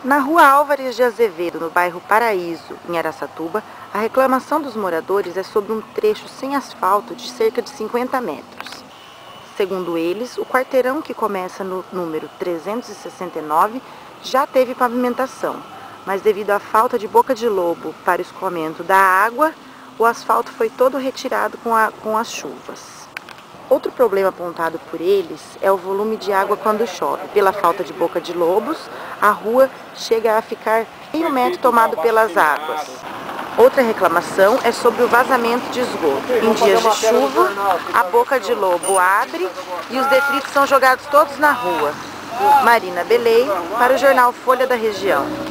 Na rua Álvares de Azevedo, no bairro Paraíso, em Araçatuba, a reclamação dos moradores é sobre um trecho sem asfalto de cerca de 50 metros. Segundo eles, o quarteirão que começa no número 369 já teve pavimentação, mas devido à falta de boca de lobo para o escoamento da água, o asfalto foi todo retirado com as chuvas. Outro problema apontado por eles é o volume de água quando chove. Pela falta de boca de lobos, a rua chega a ficar meio metro tomado pelas águas. Outra reclamação é sobre o vazamento de esgoto. Em dias de chuva, a boca de lobo abre e os detritos são jogados todos na rua. Marina Belei, para o jornal Folha da Região.